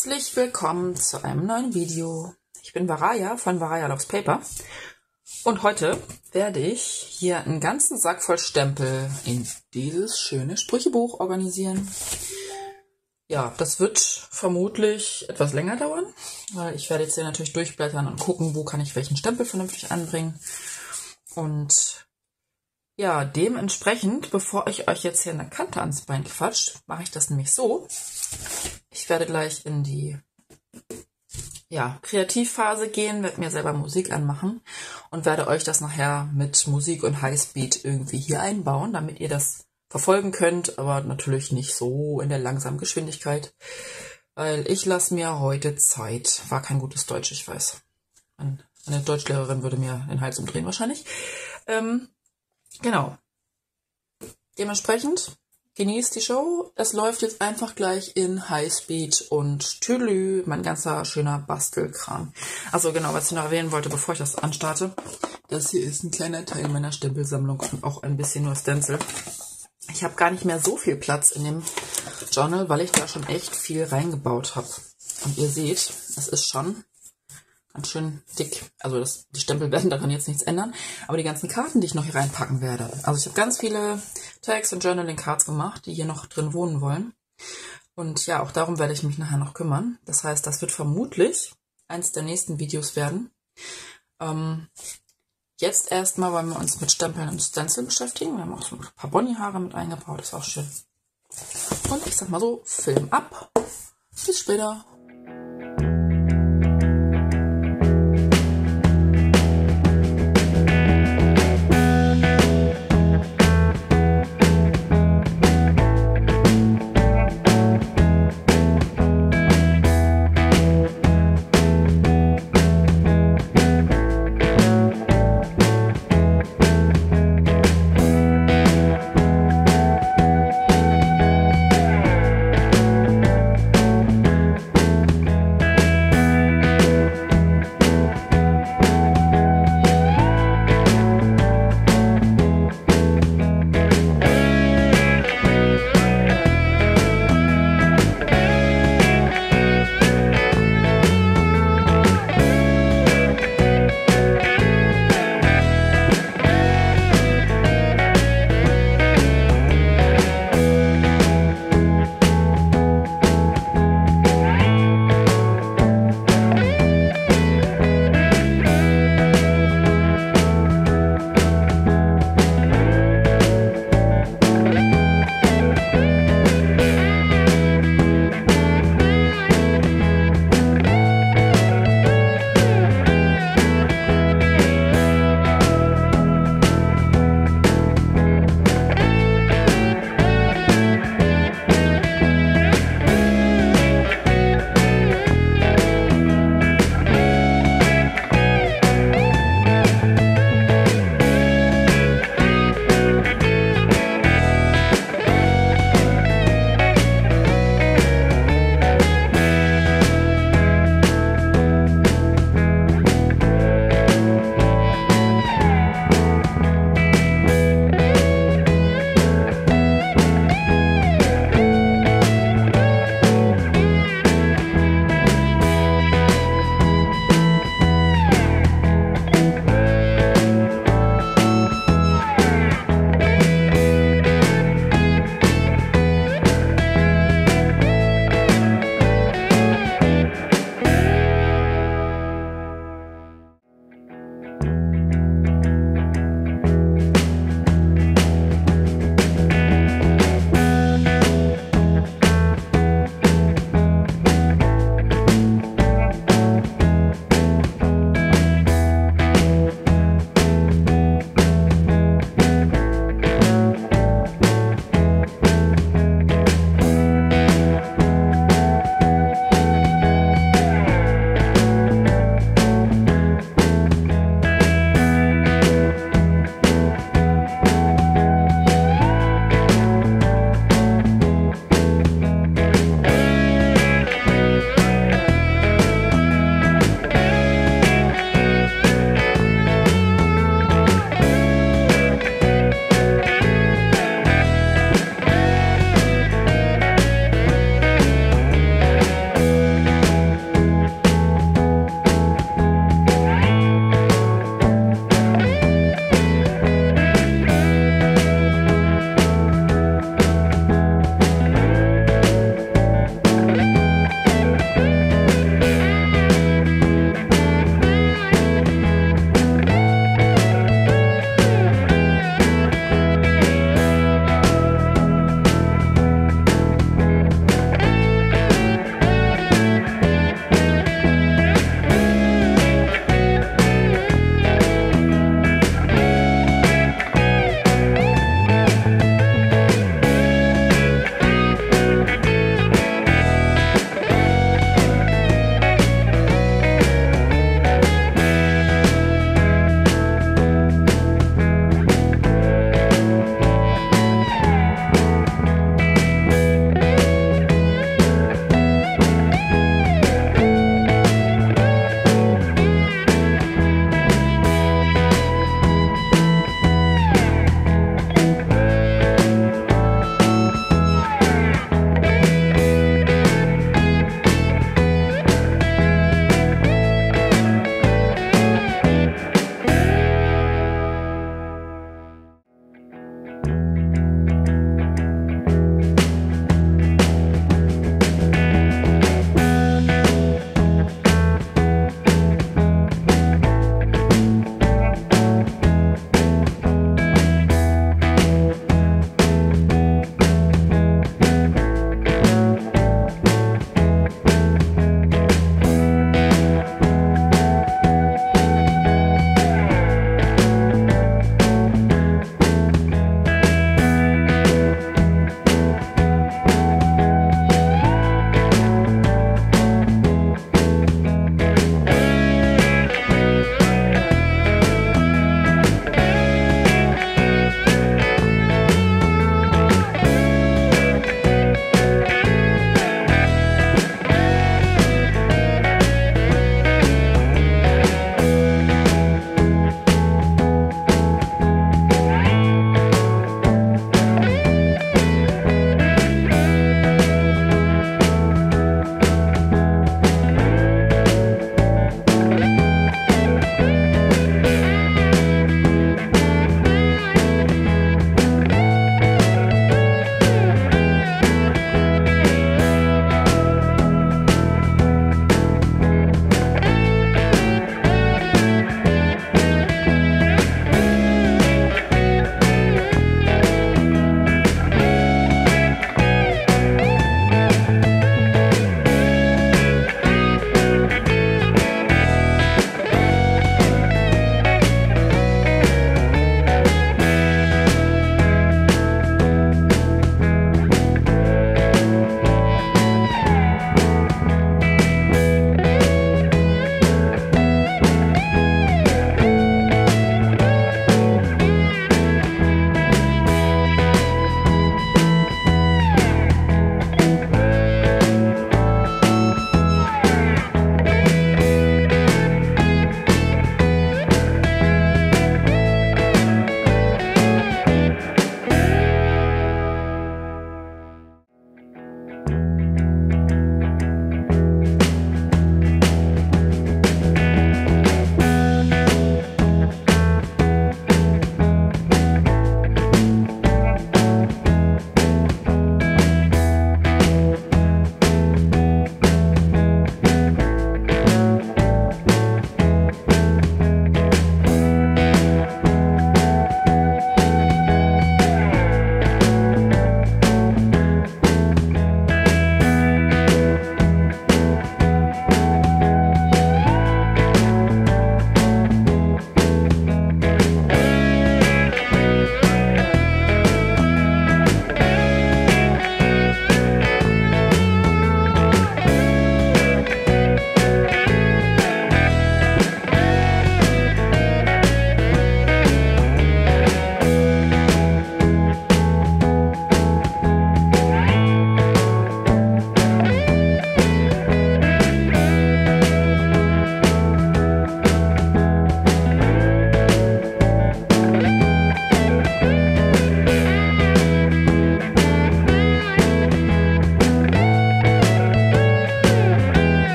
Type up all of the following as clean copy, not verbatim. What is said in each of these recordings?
Herzlich willkommen zu einem neuen Video. Ich bin Varaya von Varaya Loves Paper und heute werde ich hier einen ganzen Sack voll Stempel in dieses schöne Sprüchebuch organisieren. Ja, das wird vermutlich etwas länger dauern, weil ich werde jetzt hier natürlich durchblättern und gucken, wo kann ich welchen Stempel vernünftig anbringen. Und ja, dementsprechend, bevor ich euch jetzt hier eine Kante ans Bein quatscht, mache ich das nämlich so. Ich werde gleich in die Kreativphase gehen, werde mir selber Musik anmachen und werde euch das nachher mit Musik und Highspeed irgendwie hier einbauen, damit ihr das verfolgen könnt, aber natürlich nicht so in der langsamen Geschwindigkeit, weil ich lasse mir heute Zeit. War kein gutes Deutsch, ich weiß. Eine Deutschlehrerin würde mir den Hals umdrehen wahrscheinlich. Genau. Dementsprechend genießt die Show. Es läuft jetzt einfach gleich in Highspeed und Tüdelü, mein ganzer schöner Bastelkram. Also genau, was ich noch erwähnen wollte, bevor ich das anstarte. Das hier ist ein kleiner Teil meiner Stempelsammlung und auch ein bisschen nur Stencil. Ich habe gar nicht mehr so viel Platz in dem Journal, weil ich da schon echt viel reingebaut habe. Und ihr seht, es ist schon ganz schön dick. Also die Stempel werden daran jetzt nichts ändern. Aber die ganzen Karten, die ich noch hier reinpacken werde. Also ich habe ganz viele Tags und Journaling Cards gemacht, die hier noch drin wohnen wollen. Und ja, auch darum werde ich mich nachher noch kümmern. Das heißt, das wird vermutlich eins der nächsten Videos werden. Jetzt erstmal wollen wir uns mit Stempeln und Stencil beschäftigen. Wir haben auch so ein paar Bonnie-Haare mit eingebaut. Das ist auch schön. Und ich sag mal so, Film ab. Bis später.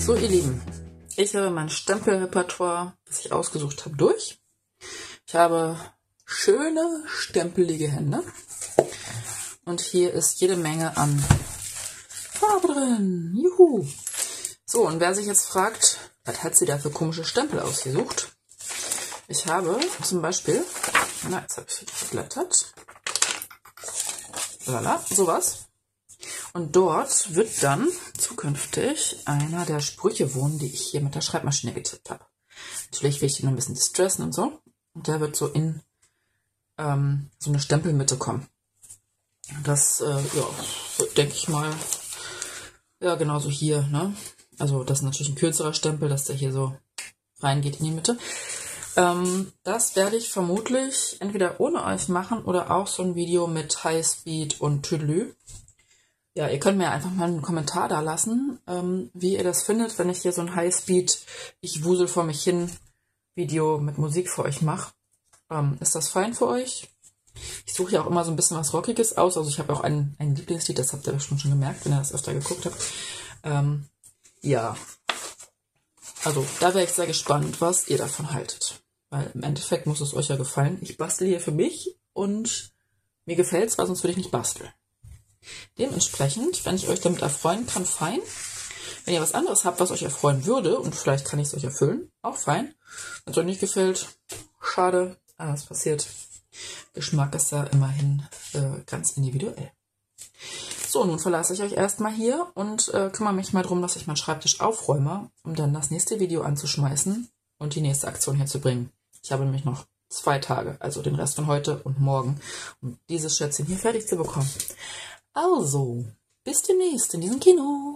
So, ihr Lieben, ich habe mein Stempelrepertoire, das ich ausgesucht habe, durch. Ich habe schöne, stempelige Hände. Und hier ist jede Menge an Farbe drin. Juhu! So, und wer sich jetzt fragt, was hat sie da für komische Stempel ausgesucht? Ich habe zum Beispiel, na, jetzt habe ich geblättert. Lala, sowas. Und dort wird dann zukünftig einer der Sprüche wohnen, die ich hier mit der Schreibmaschine getippt habe. Natürlich will ich ihn noch ein bisschen distressen und so. Und der wird so in so eine Stempelmitte kommen. Das, ja, denke ich mal, ja, genauso hier, ne? Also das ist natürlich ein kürzerer Stempel, dass der hier so reingeht in die Mitte. Das werde ich vermutlich entweder ohne euch machen oder auch so ein Video mit Highspeed und Tüdelü. Ja, ihr könnt mir einfach mal einen Kommentar da lassen, wie ihr das findet, wenn ich hier so ein Highspeed, ich wusel vor mich hin Video mit Musik für euch mache. Ist das fein für euch? Ich suche ja auch immer so ein bisschen was Rockiges aus. Also ich habe auch ein Lieblingslied, das habt ihr bestimmt schon gemerkt, wenn ihr das öfter geguckt habt. Ja, also da wäre ich sehr gespannt, was ihr davon haltet. Weil im Endeffekt muss es euch ja gefallen. Ich bastel hier für mich und mir gefällt's, weil sonst würde ich nicht basteln. Dementsprechend, wenn ich euch damit erfreuen kann, fein. Wenn ihr was anderes habt, was euch erfreuen würde, und vielleicht kann ich es euch erfüllen, auch fein. Wenn es euch nicht gefällt, schade, aber es passiert. Geschmack ist ja immerhin ganz individuell. So, nun verlasse ich euch erstmal hier und kümmere mich mal darum, dass ich meinen Schreibtisch aufräume, um dann das nächste Video anzuschmeißen und die nächste Aktion herzubringen. Ich habe nämlich noch 2 Tage, also den Rest von heute und morgen, um dieses Schätzchen hier fertig zu bekommen. Also, bis demnächst in diesem Kino.